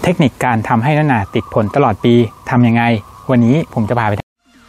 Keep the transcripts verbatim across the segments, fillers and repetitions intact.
ทคนิคการทำให้น้อยหนาติดผลตลอดปีทำยังไงวันนี้ผมจะพาไป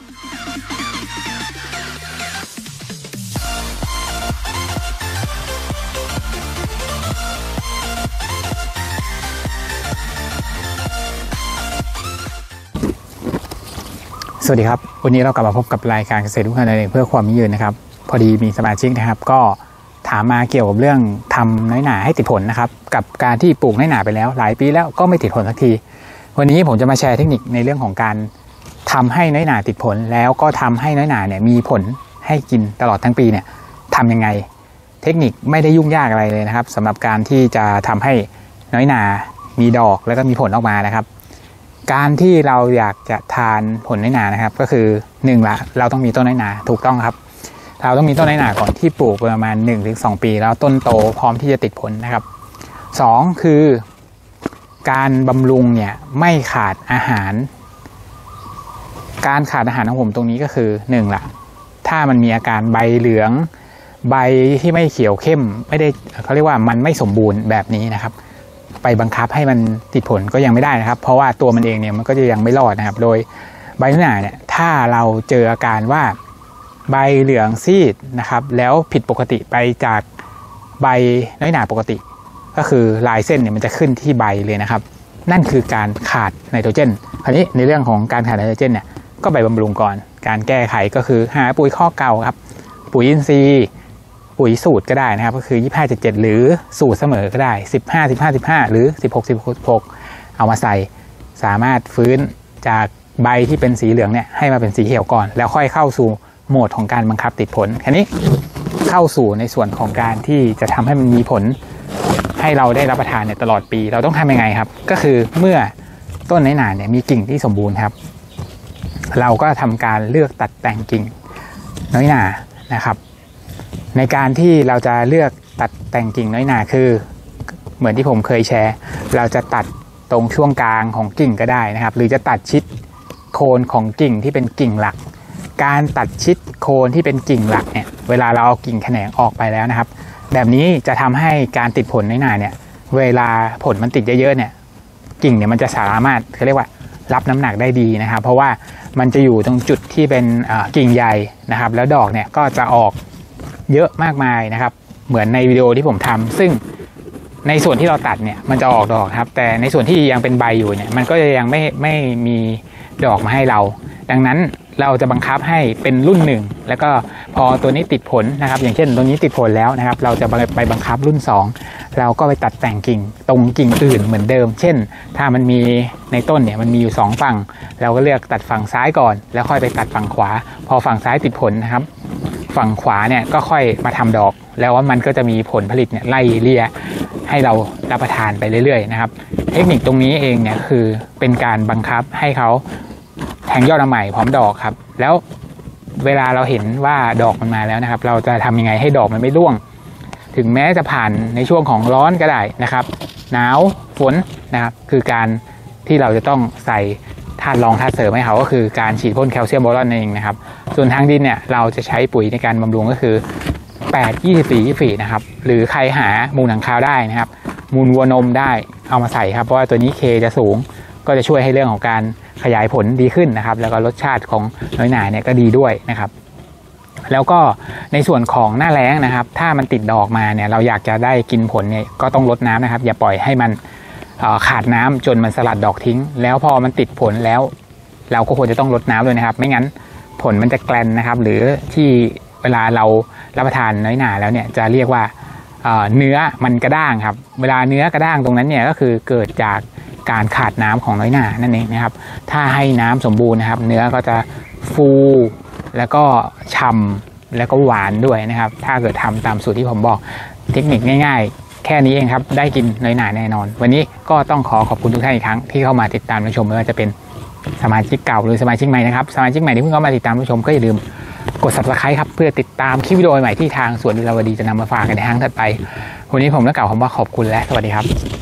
สวัสดีครับวันนี้เรากลับมาพบกับรายการเกษตรทุกคนเองเพื่อความยั่งยืนนะครับพอดีมีสมาชิกนะครับก็ถามมาเกี่ยวกับเรื่องทำน้อยหนาให้ติดผลนะครับกับการที่ปลูกน้อยหนาไปแล้วหลายปีแล้วก็ไม่ติดผลสักทีวันนี้ผมจะมาแชร์เทคนิคในเรื่องของการทำให้น้อยหนาติดผลแล้วก็ทำให้น้อยหนาเนี่ยมีผลให้กินตลอดทั้งปีเนี่ยทำยังไงเทคนิคไม่ได้ยุ่งยากอะไรเลยนะครับสำหรับการที่จะทำให้น้อยหนามีดอกแล้วก็มีผลออกมานะครับการที่เราอยากจะทานผลน้อยหนานะครับก็คือหนึ่งละเราต้องมีต้นน้อยหนาถูกต้องครับเราต้องมีต้นน้อยหนาก่อนที่ปลูกประมาณ หนึ่งถึงสอง ปีแล้วต้นโตพร้อมที่จะติดผลนะครับสองคือการบำรุงเนี่ยไม่ขาดอาหารการขาดอาหารของผมตรงนี้ก็คือหนึ่งละถ้ามันมีอาการใบเหลืองใบที่ไม่เขียวเข้มไม่ได้เขาเรียกว่ามันไม่สมบูรณ์แบบนี้นะครับไปบังคับให้มันติดผลก็ยังไม่ได้นะครับเพราะว่าตัวมันเองเนี่ยมันก็จะยังไม่รอดนะครับโดยใบน้อยหนาเนี่ยถ้าเราเจออาการว่าใบเหลืองซีดนะครับแล้วผิดปกติไปจากใบน้อยหนาปกติก็คือลายเส้นเนี่ยมันจะขึ้นที่ใบเลยนะครับนั่นคือการขาดไนโตรเจนคราวนี้ในเรื่องของการขาดไนโตรเจนเนี่ยก็ไปบำรุงก่อนการแก้ไขก็คือหาปุ๋ยข้อเก่าครับปุ๋ยอินทรีย์ปุ๋ยสูตรก็ได้นะครับก็คือยี่สิบห้า เจ็ดสิบเจ็ดหรือสูตรเสมอก็ได้สิบห้า สิบห้า สิบห้าหรือสิบหก สิบหกเอามาใส่สามารถฟื้นจากใบที่เป็นสีเหลืองเนี่ยให้มาเป็นสีเขียวก่อนแล้วค่อยเข้าสู่โหมดของการบังคับติดผลอันนี้เข้าสู่ในส่วนของการที่จะทำให้มันมีผลให้เราได้รับประทานเนี่ยตลอดปีเราต้องทำยังไงครับก็คือเมื่อต้นน้อยหนาเนี่ยมีกิ่งที่สมบูรณ์ครับเราก็ทำการเลือกตัดแต่งกิ่งน้อยหนานะครับในการที่เราจะเลือกตัดแต่งกิ่งน้อยหนาคือเหมือนที่ผมเคยแชร์เราจะตัดตรงช่วงกลางของกิ่งก็ได้นะครับหรือจะตัดชิดโคนของกิ่งที่เป็นกิ่งหลักการตัดชิดโคนที่เป็นกิ่งหลักเนี่ยเวลาเราเอากิ่งแขนงออกไปแล้วนะครับแบบนี้จะทำให้การติดผลน้อยหนาเนี่ยเวลาผลมันติดเยอะๆเนี่ยกิ่งเนี่ยมันจะสามารถเขาเรียกว่ารับน้ำหนักได้ดีนะครับเพราะว่ามันจะอยู่ตรงจุดที่เป็นกิ่งใหญ่นะครับแล้วดอกเนี่ยก็จะออกเยอะมากมายนะครับเหมือนในวิดีโอที่ผมทำซึ่งในส่วนที่เราตัดเนี่ยมันจะออกดอกครับแต่ในส่วนที่ยังเป็นใบอยู่เนี่ยมันก็จะยังไม่ไม่มีดอกมาให้เราดังนั้นเราจะบังคับให้เป็นรุ่นหนึ่งแล้วก็พอตัวนี้ติดผลนะครับอย่างเช่นตัวนี้ติดผลแล้วนะครับเราจะไปบังคับรุ่นสองเราก็ไปตัดแต่งกิ่งตรงกิ่งอื่นเหมือนเดิมเช่นถ้ามันมีในต้นเนี่ยมันมีอยู่สองฝั่งเราก็เลือกตัดฝั่งซ้ายก่อนแล้วค่อยไปตัดฝั่งขวาพอฝั่งซ้ายติดผลนะครับฝั่งขวาเนี่ยก็ค่อยมาทำดอกแล้วว่ามันก็จะมีผลผลิตเนี่ยไล่เลี่ยให้เรารับประทานไปเรื่อยๆนะครับเทคนิคตรงนี้เองเนี่ยคือเป็นการบังคับให้เขาแทงยอดใหม่พร้อมดอกครับแล้วเวลาเราเห็นว่าดอกมันมาแล้วนะครับเราจะทำยังไงให้ดอกมันไม่ร่วงถึงแม้จะผ่านในช่วงของร้อนก็ได้นะครับหนาวฝนนะครับคือการที่เราจะต้องใส่ธาตุรองธาตุเสริมให้เขาก็คือการฉีดพ่นแคลเซียมบอรอนเองนะครับส่วนทางดินเนี่ยเราจะใช้ปุ๋ยในการบำรุงก็คือแปด ยี่สิบสี่ ยี่สิบสี่นะครับหรือใครหามูลหนังคาวได้นะครับมูลวัวนมได้เอามาใส่ครับเพราะว่าตัวนี้เคจะสูงก็จะช่วยให้เรื่องของการขยายผลดีขึ้นนะครับแล้วก็รสชาติของน้อยหนาเนี่ยก็ดีด้วยนะครับแล้วก็ในส่วนของหน้าแล้งนะครับถ้ามันติดดอกมาเนี่ยเราอยากจะได้กินผลเนี่ยก็ต้องลดน้ำนะครับอย่าปล่อยให้มันขาดน้ำจนมันสลัดดอกทิ้งแล้วพอมันติดผลแล้วเราก็ควรจะต้องลดน้ำเลยนะครับไม่งั้นผลมันจะแกลนนะครับหรือที่เวลาเรารับประทานน้อยหนาแล้วเนี่ยจะเรียกว่าเนื้อมันกระด้างครับเวลาเนื้อกระด้างตรงนั้นเนี่ยก็คือเกิดจากการขาดน้ำของน้อยหนานั่นเองนะครับถ้าให้น้ำสมบูรณ์นะครับเนื้อก็จะฟูแล้วก็ฉ่ำแล้วก็หวานด้วยนะครับถ้าเกิดทำตามสูตรที่ผมบอกเทคนิคง่ายๆแค่นี้เองครับได้กินน้อยหนาแน่นอนวันนี้ก็ต้องขอขอบคุณทุกท่านอีกครั้งที่เข้ามาติดตามรับชมไม่ว่าจะเป็นสมาชิกเก่าหรือสมาชิกใหม่นะครับสมาชิกใหม่ที่เพิ่งเข้ามาติดตามรับชมก็อย่าลืมกด ซับสไครบ์ ครับเพื่อติดตามคลิปวิดีโอใหม่ที่ทางสวนลีลาวดีจะนำมาฝากกันในครั้งถัดไปวันนี้ผมและกล่าวคำว่าขอบคุณและสวัสดีครับ